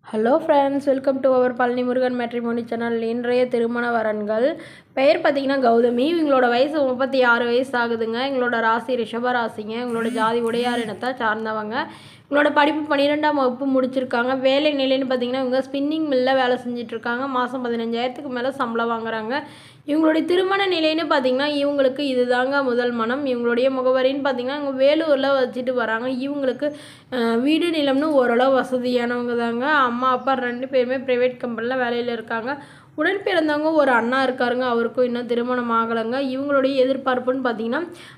Hello friends, welcome to our PALANI MURUGAN MATRIMONY channel. இன்றைய திருமணவரன்கள் பெயர் பார்த்தீங்கன்னா கௌதமி. இவங்களோட வயசு 36 வயசு ஆகுதுங்க. இவங்களோட ராசி ரிஷப ராசிங்க. இவங்களோட ஜாதி உடையார் இனத்தை சார்ந்தவங்க. இவங்களோட படிப்பு 12ஆம் வகுப்பு முடிச்சிருக்காங்க. வேலை நிலைன்னு பார்த்தீங்கன்னா இவங்க ஸ்பின்னிங் மில்லில் வேலை செஞ்சுட்டு இருக்காங்க. மாதம் 15,000க்கு மேலே சம்பளம் வாங்குறாங்க. இவங்களுடைய திருமண நிலைன்னு பார்த்தீங்கன்னா இவங்களுக்கு இதுதாங்க முதல் மனம். இவங்களுடைய முகவரின்னு பார்த்தீங்கன்னா இவங்க வேலூரில் வச்சுட்டு வராங்க. இவங்களுக்கு வீடு நிலம்னு ஓரளவு வசதியானவங்க தாங்க. அம்மா அப்பா 2 பேருமே ப்ரைவேட் கம்பெனியில் வேலையில் இருக்காங்க. உடன் பிறந்தவங்க ஒரு அண்ணா இருக்காருங்க. அவருக்கும் இன்னும் திருமணம் ஆகலைங்க. இவங்களுடைய எதிர்பார்ப்புன்னு பார்த்தீங்கன்னா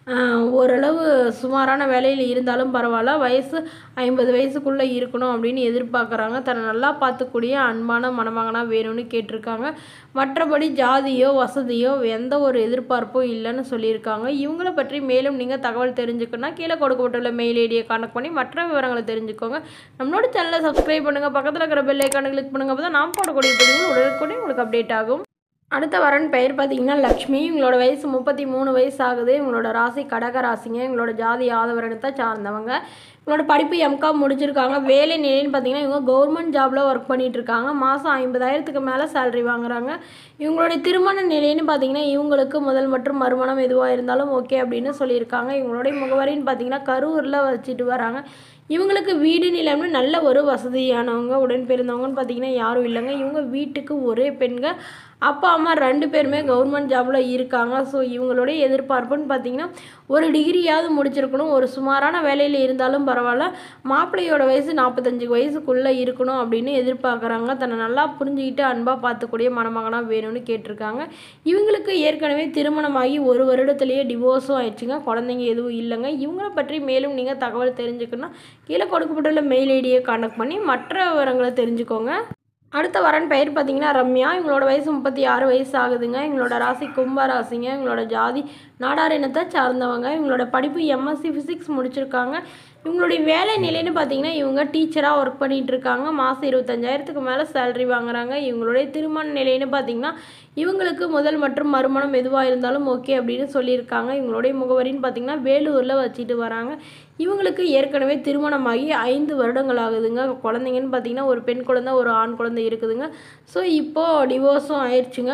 ஓரளவு சுமாரான வேலையில் இருந்தாலும் பரவாயில்ல, வயசு 50 வயசுக்குள்ளே இருக்கணும் அப்படின்னு எதிர்பார்க்குறாங்க. தன்னை நல்லா பார்த்துக்கூடிய அன்பான மணமகனாக வேணும்னு கேட்டிருக்காங்க. மற்றபடி ஜாதியோ வசதியோ எந்த ஒரு எதிர்பார்ப்பும் இல்லைன்னு சொல்லியிருக்காங்க. இவங்கள பற்றி மேலும் நீங்கள் தகவல் தெரிஞ்சுக்கணும்னா கீழே கொடுக்கப்பட்டுள்ள மெயில் ஐடியை கான்டக்ட் பண்ணி மற்ற விவரங்களை தெரிஞ்சுக்கோங்க. நம்மளோட சேனலை சப்ஸ்கிரைப் பண்ணுங்கள், பக்கத்தில் இருக்கிற பெல் ஐக்கானை கிளிக் பண்ணுங்கள். அப்போ தான் நாம் போடக்கூடிய பதிவுகள் உடனுக்குடனே உங்களுக்கு அப்டேட் ஆகும். அடுத்த வரன் பெயர் பார்த்தீங்கன்னா லக்ஷ்மி. இவங்களோட வயசு 33 வயசு ஆகுது. இவங்களோட ராசி கடக ராசிங்க. இவங்களோட ஜாதி யாதவரணத்தை சார்ந்தவங்க. இவங்களோட படிப்பு எம்காம் முடிச்சிருக்காங்க. வேலை நிலைன்னு பார்த்தீங்கன்னா இவங்க கவர்மெண்ட் ஜாபில் ஒர்க் பண்ணிகிட்டு இருக்காங்க. மாதம் 50,000க்கு மேலே சேலரி வாங்குறாங்க. இவங்களுடைய திருமண நிலைன்னு பார்த்தீங்கன்னா இவங்களுக்கு முதல் மற்றும் மறுமணம் எதுவாக இருந்தாலும் ஓகே அப்படின்னு சொல்லியிருக்காங்க. இவங்களுடைய முகவரின்னு பார்த்தீங்கன்னா கரூரில் வச்சுட்டு வராங்க. இவங்களுக்கு வீடு நிலம்னு நல்ல ஒரு வசதியானவங்க. உடன் பிறந்தவங்கன்னு பார்த்தீங்கன்னா யாரும் இல்லைங்க. இவங்க வீட்டுக்கு ஒரே பெண்கள், அப்பா அம்மா 2 பேருமே கவர்மெண்ட் ஜாபில் இருக்காங்க. ஸோ இவங்களுடைய எதிர்பார்ப்புன்னு பார்த்தீங்கன்னா ஒரு டிகிரியாவது முடிச்சிருக்கணும், ஒரு சுமாரான வேலையில் இருந்தாலும் பரவாயில்ல, மாப்பிள்ளையோட வயசு 45 வயசுக்குள்ளே இருக்கணும் அப்படின்னு எதிர்பார்க்குறாங்க. தன்னை நல்லா புரிஞ்சுக்கிட்டு அன்பாக பார்த்துக்கூடிய மணமகனாக வேணும்னு கேட்டிருக்காங்க. இவங்களுக்கு ஏற்கனவே திருமணமாகி 1 வருடத்துலேயே டிவோர்ஸும் ஆயிடுச்சுங்க. குழந்தைங்க எதுவும் இல்லைங்க. இவங்கள பற்றி மேலும் நீங்கள் தகவல் தெரிஞ்சுக்கணும்னா கீழே கொடுக்கப்பட்டுள்ள மெயில் ஐடியை கான்டக்ட் பண்ணி மற்ற விவரங்களை தெரிஞ்சுக்கோங்க. அடுத்த வரன் பெயர் பார்த்தீங்கன்னா ரம்யா. இவங்களோட வயசு 36 வயசு ஆகுதுங்க. இவங்களோட ராசி கும்ப ராசிங்க. இவங்களோட ஜாதி நாடார் இனத்தை சார்ந்தவங்க. இவங்களோட படிப்பு எம்எஸ்சி ஃபிசிக்ஸ் முடிச்சிருக்காங்க. இவங்களுடைய வேலை நிலைன்னு பார்த்தீங்கன்னா இவங்க டீச்சராக ஒர்க் பண்ணிகிட்டு இருக்காங்க. மாதம் 25,000க்கு மேலே சேலரி வாங்குறாங்க. இவங்களுடைய திருமண நிலைன்னு பார்த்தீங்கன்னா இவங்களுக்கு முதல் மற்றும் மறுமணம் எதுவாக இருந்தாலும் ஓகே அப்படின்னு சொல்லியிருக்காங்க. இவங்களுடைய முகவரின்னு பார்த்தீங்கன்னா வேலூரில் வச்சுட்டு வராங்க. இவங்களுக்கு ஏற்கனவே திருமணமாகி 5 வருடங்கள் ஆகுதுங்க. குழந்தைங்கன்னு பார்த்தீங்கன்னா ஒரு பெண் குழந்தை ஒரு ஆண் குழந்தை இருக்குதுங்க. ஸோ இப்போது டிவோர்ஸும் ஆயிடுச்சுங்க.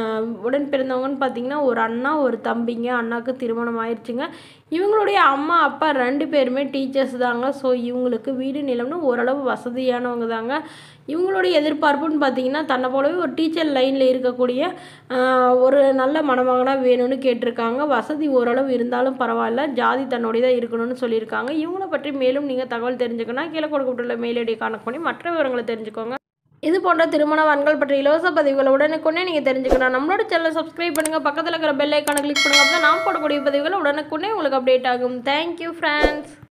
உடன் பிறந்தவங்கன்னு பார்த்தீங்கன்னா ஒரு அண்ணா ஒரு தம்பிங்க. அண்ணாவுக்கு திருமணம் ஆயிடுச்சுங்க. இவங்களுடைய அம்மா அப்பா 2 பேருமே டீச்சர்ஸ் தாங்க. ஸோ இவங்களுக்கு வீடு நிலம்னு ஓரளவு வசதியானவங்க தாங்க. இவங்களுடைய எதிர்பார்ப்புன்னு பார்த்தீங்கன்னா தன்னை போலவே ஒரு டீச்சர் லைனில் இருக்கக்கூடிய ஒரு நல்ல மணமகனாக வேணும்னு கேட்டிருக்காங்க. வசதி ஓரளவு இருந்தாலும் பரவாயில்ல, ஜாதி தன்னுடையதாக இருக்கணும்னு சொல்லியிருக்காங்க. இவங்கள பற்றி மேலும் நீங்கள் தகவல் தெரிஞ்சுக்கணும்னா கீழே கொடுக்கப்பட்டுள்ள மெயில் ஐடியை கான்டக்ட் பண்ணி மற்ற விவரங்களை தெரிஞ்சுக்கோங்க. இது போன்ற திருமணவரன்கள் பற்றி இலவச பதிவுகளை உடனுக்குடனே நீங்கள் தெரிஞ்சுக்கணும். நம்மளோட சேனலை சப்ஸ்கிரைப் பண்ணுங்கள், பக்கத்தில் இருக்கிற பெல் ஐக்கானை கிளிக் பண்ணுங்கள். அப்போ தான் நாம் போடக்கூடிய பதிவுகள் உடனுக்குடனே உங்களுக்கு அப்டேட் ஆகும். Thank you friends.